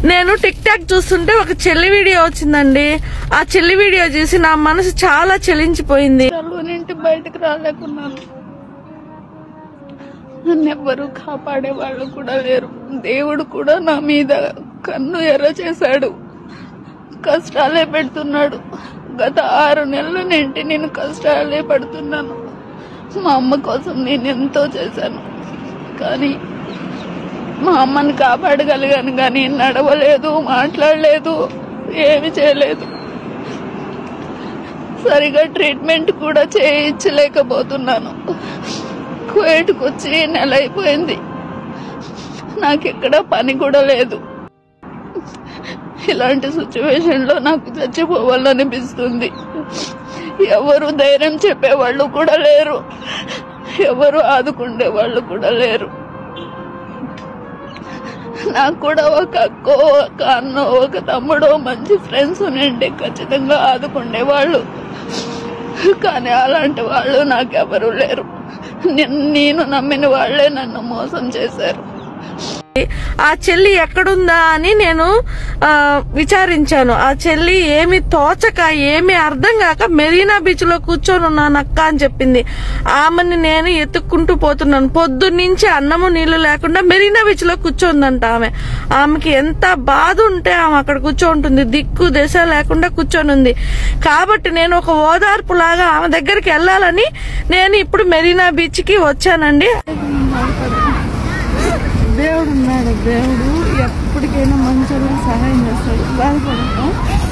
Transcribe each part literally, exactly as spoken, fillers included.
నేను tick talk చూస్తుంటే ఒక చెల్లి వీడియో వచ్చిందండి. ఆ చెల్లి వీడియో చూసి నా మనసు చాలా చెలించిపోయింది. ఇంటి బయటకు రాలేకున్నాను. నన్ను ఎవ్వరూ కాపాడే వాళ్ళు కూడా లేరు. దేవుడు కూడా నా మీద కన్ను ఎర్ర చేశాడు, కష్టాలే పెడుతున్నాడు. గత ఆరు నెలల నుండి నేను కష్టాలే పడుతున్నాను. మా అమ్మ కోసం నేను ఎంతో చేశాను, కానీ మా అమ్మని కాపాడగలిగాను, కానీ నడవలేదు, మాట్లాడలేదు, ఏమి చేయలేదు. సరిగా ట్రీట్మెంట్ కూడా చేయించలేకపోతున్నాను. కువైట్కి వచ్చి నెల అయిపోయింది, నాకెక్కడ పని కూడా లేదు. ఇలాంటి సిచ్యువేషన్ లో నాకు చచ్చిపోవాలనిపిస్తుంది. ఎవరు ధైర్యం చెప్పేవాళ్ళు కూడా లేరు, ఎవరు ఆదుకుండే వాళ్ళు కూడా లేరు. నాకు కూడా ఒక అక్కో, ఒక అన్నో, ఒక తమ్ముడో, మంచి ఫ్రెండ్స్ ఉండే ఖచ్చితంగా ఆదుకుండే వాళ్ళు, కానీ అలాంటి వాళ్ళు నాకెవరూ లేరు. నేను నమ్మిన వాళ్లే నన్ను మోసం చేశారు. ఆ చెల్లి ఎక్కడుందా అని నేను ఆ విచారించాను. ఆ చెల్లి ఏమి తోచక, ఏమి అర్థం కాక మెరీనా బీచ్ లో కూర్చొని ఉన్నాను అక్క అని చెప్పింది. ఆమెని నేను ఎత్తుక్కుంటూ పోతున్నాను. పొద్దున్నుంచి అన్నము నీళ్లు లేకుండా మెరీనా బీచ్ లో కూర్చోందంట ఆమె. ఆమెకి ఎంత బాధ ఉంటే ఆమె అక్కడ కూర్చోంటుంది, దిక్కు దశ లేకుండా కూర్చొని ఉంది. కాబట్టి నేను ఒక ఓదార్పు లాగా ఆమె దగ్గరికి వెళ్ళాలని నేను ఇప్పుడు మెరీనా బీచ్ కి వచ్చానండి. దేవుడు ఉన్నాడు, దేవుడు ఎప్పటికైనా మంచిగా సహాయం చేస్తాడు. బాధపడతాం.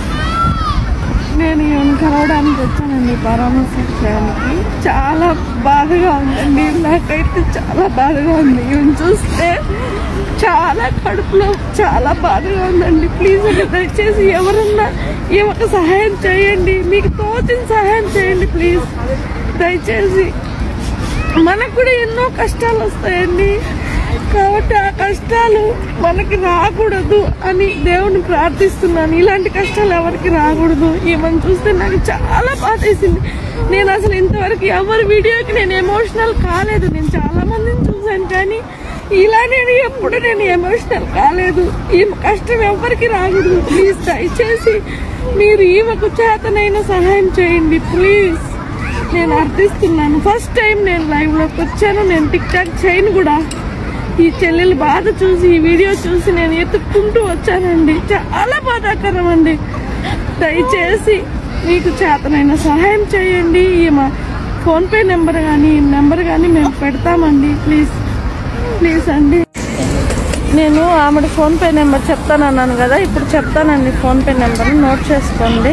నేను ఈమెను కలవడానికి వచ్చానండి, పరామర్శించడానికి. చాలా బాధగా ఉందండి, నాకైతే చాలా బాధగా ఉంది. ఈమెను చూస్తే చాలా కడుపులో చాలా బాధగా ఉందండి. ప్లీజ్ అండి, దయచేసి ఎవరన్నా ఈమెకు సహాయం చేయండి, మీకు తోచిన సహాయం చేయండి ప్లీజ్. దయచేసి మనకు కూడా ఎన్నో కష్టాలు వస్తాయండి, కాబట్టి ఆ కష్టాలు మనకి రాకూడదు అని దేవుని ప్రార్థిస్తున్నాను. ఇలాంటి కష్టాలు ఎవరికి రాకూడదు. ఈమెను చూస్తే నాకు చాలా బాధ వేసింది. నేను అసలు ఇంతవరకు ఎవరి వీడియోకి నేను ఎమోషనల్ కాలేదు. నేను చాలా మందిని చూశాను, కానీ ఇలా నేను ఎప్పుడు నేను ఎమోషనల్ కాలేదు. ఈమె కష్టం ఎవరికి రాకూడదు. ప్లీజ్ దయచేసి మీరు ఈమెకు చేతనైన సహాయం చేయండి ప్లీజ్. నేను అర్థిస్తున్నాను. ఫస్ట్ టైం నేను లైవ్ లోకి వచ్చాను. నేను టిక్ టాక్ చేయను కూడా. ఈ చెల్లెలు బాధ చూసి, ఈ వీడియో చూసి నేను ఎత్తుక్కుంటూ వచ్చానండి. చాలా బాధాకరం అండి. దయచేసి మీకు చేతనైన సహాయం చేయండి. ఈమె ఫోన్ పే నెంబర్ కానీ నెంబర్ కానీ మేము పెడతామండి. ప్లీజ్ ప్లీజ్ అండి. నేను ఆమె ఫోన్ పే నెంబర్ చెప్తానన్నాను కదా, ఇప్పుడు చెప్తానండి. ఫోన్ పే నెంబర్ నోట్ చేసుకోండి.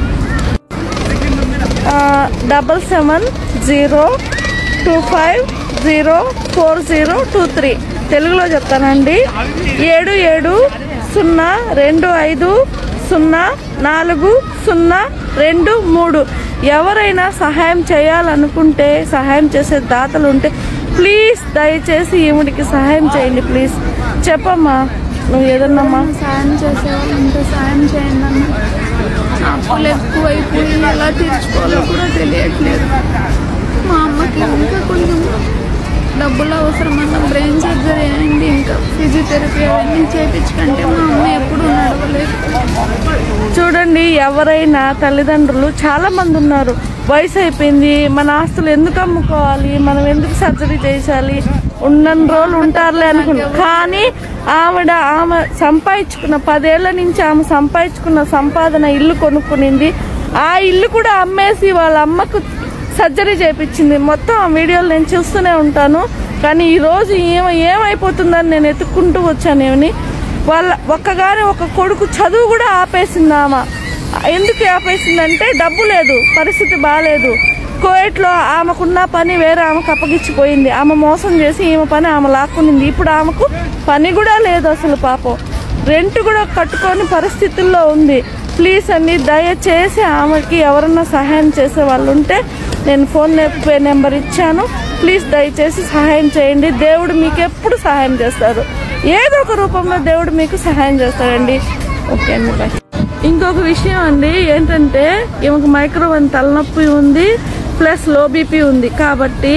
Double seven zero two five zero four zero two three తెలుగులో చెప్తానండి. ఏడు ఏడు సున్నా రెండు ఐదు సున్నా నాలుగు సున్నా రెండు మూడు. ఎవరైనా సహాయం చేయాలనుకుంటే, సహాయం చేసే దాతలు ఉంటే ప్లీజ్ దయచేసి ఈవిడికి సహాయం చేయండి ప్లీజ్. చెప్పమ్మా, నువ్వు ఏదన్నామ్మా సాయం చేసేవాళ్ళు ఇంత సాయం చేయండి అన్న. అప్పులు ఎక్కువైపోయి ఎలా తీర్చుకోవాలో కూడా తెలియట్లేదు. మా అమ్మకి ఇంకా కొంచెం డబ్బులు అవసరమన్న బ్రెయిన్ సర్జరీ అయింది, ఇంకా ఫిజియోథెరపీ అవన్నీ చేయించుకుంటే మా అమ్మ ఎప్పుడు నడవలేదు. చూడండి, ఎవరైనా తల్లిదండ్రులు చాలా మంది ఉన్నారు. వయసు అయిపోయింది, మన ఆస్తులు ఎందుకు అమ్ముకోవాలి, మనం ఎందుకు సర్జరీ చేయాలి, ఉన్నన్ని రోజులు ఉంటారులే అనుకున్నాం. కానీ ఆవిడ ఆమె సంపాదించుకున్న పదేళ్ల నుంచి ఆమె సంపాదించుకున్న సంపాదన ఇల్లు కొనుక్కునింది. ఆ ఇల్లు కూడా అమ్మేసి వాళ్ళ అమ్మకు సర్జరీ చేయించింది. మొత్తం ఆ వీడియోలు నేను చూస్తూనే ఉంటాను. కానీ ఈరోజు ఏమ ఏమైపోతుందని నేను ఎత్తుక్కుంటూ వచ్చాను. ఏమని వాళ్ళ ఒక్కగానే ఒక కొడుకు చదువు కూడా ఆపేసింది ఆమె. ఎందుకు ఆపేసిందంటే డబ్బు లేదు, పరిస్థితి బాగాలేదు. కువైట్లో ఆమెకున్న పని వేరే ఆమెకు అప్పగిచ్చిపోయింది. ఆమె మోసం చేసి ఈమె పని ఆమె లాక్కునింది. ఇప్పుడు ఆమెకు పని కూడా లేదు అసలు. పాపం రెంట్ కూడా కట్టుకోని పరిస్థితుల్లో ఉంది. ప్లీజ్ అండి, దయచేసి ఆమెకి ఎవరన్నా సహాయం చేసే వాళ్ళు ఉంటే నేను ఫోన్ పే నెంబర్ ఇచ్చాను. ప్లీజ్ దయచేసి సహాయం చేయండి. దేవుడు మీకు ఎప్పుడు సహాయం చేస్తారు, ఏదో ఒక రూపంలో దేవుడు మీకు సహాయం చేస్తాడండి. ఓకే అండి, బాయ్. ఇంకొక విషయం అండి ఏంటంటే, ఈమెకు మైక్రోవన్ తలనొప్పి ఉంది, ప్లస్ లో బీపీ ఉంది. కాబట్టి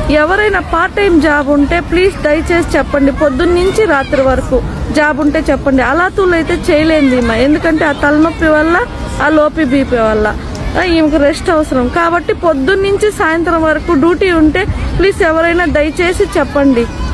ఎవరైనా పార్ట్ టైం జాబ్ ఉంటే ప్లీజ్ దయచేసి చెప్పండి. పొద్దున్న నుంచి రాత్రి వరకు జాబ్ ఉంటే చెప్పండి. అలాతూలు అయితే చేయలేంది ఈమె, ఎందుకంటే ఆ తలనొప్పి వల్ల, ఆ లోపి బీపీ వల్ల ఈమెకు రెస్ట్ అవసరం. కాబట్టి పొద్దున్న నుంచి సాయంత్రం వరకు డ్యూటీ ఉంటే ప్లీజ్ ఎవరైనా దయచేసి చెప్పండి.